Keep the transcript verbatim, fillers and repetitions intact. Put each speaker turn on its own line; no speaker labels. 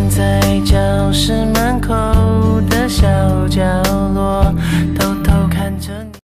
在教室门口的小角落，偷